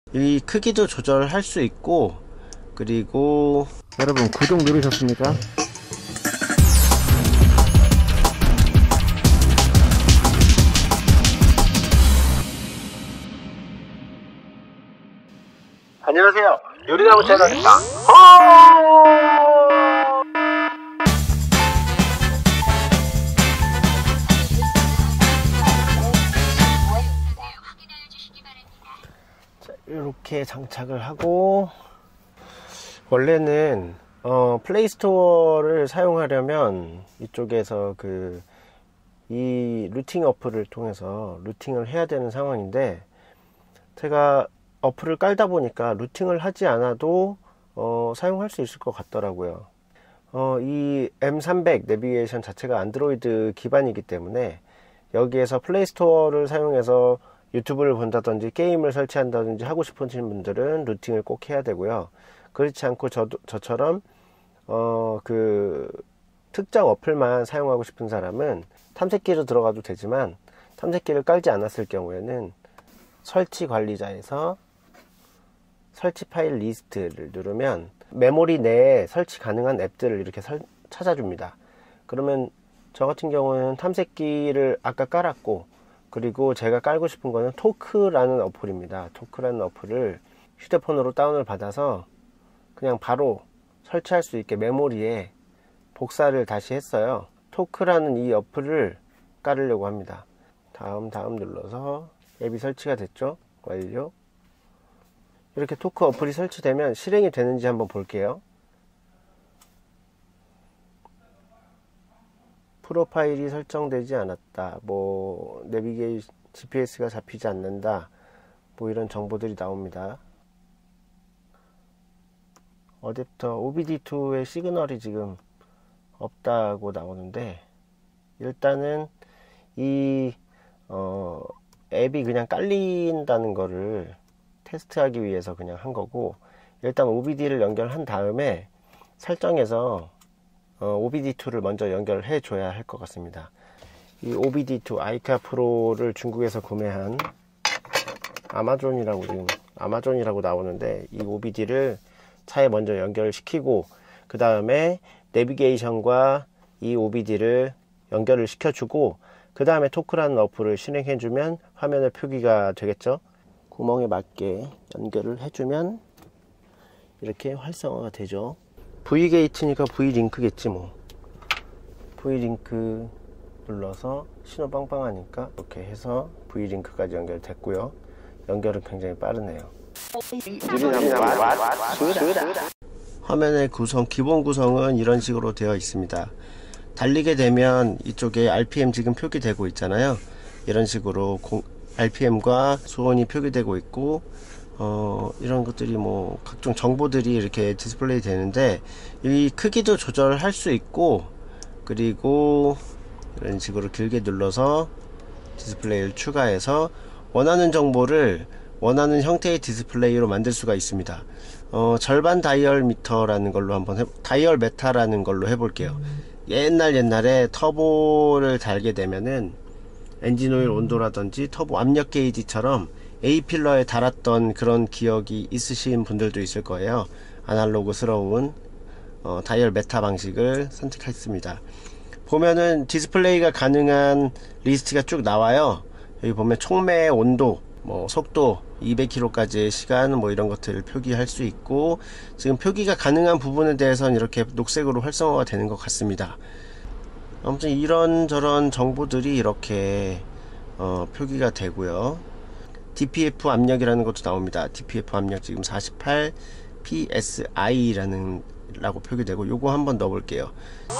이 크기도 조절할 수 있고, 그리고 여러분 구독 누르셨습니까? 안녕하세요, 요리나무 채널입니다. 자, 이렇게 장착을 하고, 원래는 플레이스토어를 사용하려면 이쪽에서 이 루팅 어플을 통해서 루팅을 해야 되는 상황인데, 제가 어플을 깔다 보니까 루팅을 하지 않아도 사용할 수 있을 것 같더라고요. 이 M300 내비게이션 자체가 안드로이드 기반이기 때문에 여기에서 플레이스토어를 사용해서 유튜브를 본다든지 게임을 설치한다든지 하고 싶으신 분들은 루팅을 꼭 해야 되고요. 그렇지 않고 저처럼 특정 어플만 사용하고 싶은 사람은 탐색기로 들어가도 되지만, 탐색기를 깔지 않았을 경우에는 설치 관리자에서 설치 파일 리스트를 누르면 메모리 내에 설치 가능한 앱들을 이렇게 찾아줍니다. 그러면 저 같은 경우는 탐색기를 아까 깔았고, 그리고 제가 깔고 싶은 거는 토크라는 어플입니다. 토크라는 어플을 휴대폰으로 다운을 받아서 그냥 바로 설치할 수 있게 메모리에 복사를 다시 했어요. 토크라는 이 어플을 깔으려고 합니다. 다음 눌러서 앱이 설치가 됐죠. 완료. 이렇게 토크 어플이 설치되면 실행이 되는지 한번 볼게요. 프로파일이 설정되지 않았다, 내비게이션 GPS가 잡히지 않는다, 이런 정보들이 나옵니다. 어댑터 OBD2의 시그널이 지금 없다고 나오는데, 일단은 이 앱이 그냥 깔린다는 거를 테스트하기 위해서 그냥 한 거고, 일단 OBD를 연결한 다음에 설정에서 OBD2를 먼저 연결해 줘야 할 것 같습니다. 이 OBD2 아이카 프로를 중국에서 구매한 아마존이라고 나오는데, 이 OBD를 차에 먼저 연결시키고, 그 다음에 내비게이션과 이 OBD를 연결을 시켜주고, 그 다음에 토크라는 어플을 실행해주면 화면에 표기가 되겠죠. 구멍에 맞게 연결을 해주면 이렇게 활성화가 되죠. V게이트니까 V링크겠지 뭐. V링크 눌러서 신호 빵빵하니까 이렇게 해서 V링크까지 연결됐고요. 연결은 굉장히 빠르네요. 화면의 기본 구성은 이런 식으로 되어 있습니다. 달리게 되면 이쪽에 RPM 지금 표기되고 있잖아요. 이런 식으로 RPM과 수온이 표기되고 있고, 이런 것들이 각종 정보들이 이렇게 디스플레이 되는데, 이 크기도 조절할 수 있고, 그리고 이런 식으로 길게 눌러서 디스플레이를 추가해서 원하는 정보를 원하는 형태의 디스플레이로 만들 수가 있습니다. 절반 다이얼 미터라는 걸로 다이얼 메타라는 걸로 해볼게요. 옛날에 터보를 달게 되면은 엔진 오일 온도라든지 터보 압력 게이지처럼 A필러에 달았던 그런 기억이 있으신 분들도 있을 거예요. 아날로그스러운 다이얼 메타 방식을 선택했습니다. 보면은 디스플레이가 가능한 리스트가 쭉 나와요. 여기 보면 촉매 온도, 속도, 200km까지의 시간, 이런 것들을 표기할 수 있고, 지금 표기가 가능한 부분에 대해서는 이렇게 녹색으로 활성화가 되는 것 같습니다. 아무튼 이런저런 정보들이 이렇게 표기가 되고요. DPF 압력이라는 것도 나옵니다. DPF 압력 지금 48 PSI라고 표기되고, 요거 한번 넣어볼게요.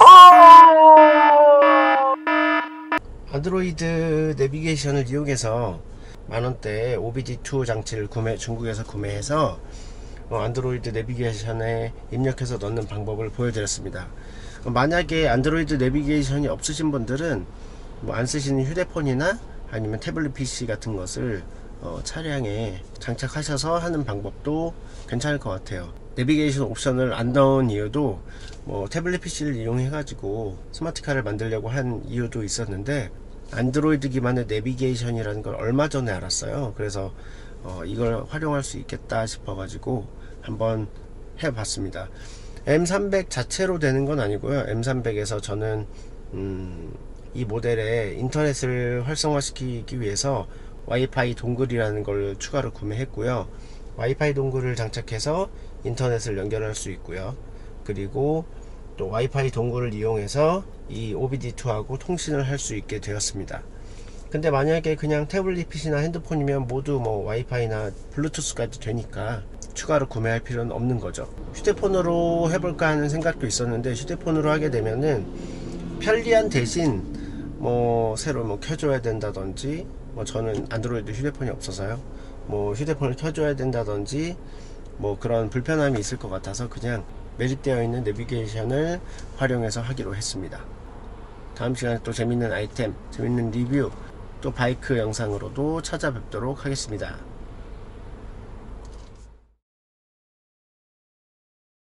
안드로이드 내비게이션을 이용해서 만원대 OBD2 장치를 중국에서 구매해서 안드로이드 내비게이션에 입력해서 넣는 방법을 보여드렸습니다. 만약에 안드로이드 내비게이션이 없으신 분들은 안 쓰시는 휴대폰이나 아니면 태블릿 PC 같은 것을 차량에 장착하셔서 하는 방법도 괜찮을 것 같아요. 내비게이션 옵션을 안 넣은 이유도 태블릿 PC를 이용해 가지고 스마트카를 만들려고 한 이유도 있었는데, 안드로이드 기반의 내비게이션이라는 걸 얼마 전에 알았어요. 그래서 이걸 활용할 수 있겠다 싶어 가지고 한번 해봤습니다. M300 자체로 되는 건 아니고요. M300에서 저는 이 모델에 인터넷을 활성화시키기 위해서 와이파이 동글이라는 걸 추가로 구매했고요. 와이파이 동글을 장착해서 인터넷을 연결할 수 있고요. 그리고 또 와이파이 동글을 이용해서 이 OBD2하고 통신을 할 수 있게 되었습니다. 근데 만약에 그냥 태블릿 PC나 핸드폰이면 모두 뭐 와이파이나 블루투스까지 되니까 추가로 구매할 필요는 없는 거죠. 휴대폰으로 해볼까 하는 생각도 있었는데, 휴대폰으로 하게 되면은 편리한 대신 뭐 새로 뭐 켜줘야 된다든지, 뭐 저는 안드로이드 휴대폰이 없어서요, 뭐 휴대폰을 켜줘야 된다든지 뭐 그런 불편함이 있을 것 같아서 그냥 매립되어 있는 내비게이션을 활용해서 하기로 했습니다. 다음 시간에 또 재밌는 아이템, 재밌는 리뷰, 또 바이크 영상으로도 찾아뵙도록 하겠습니다.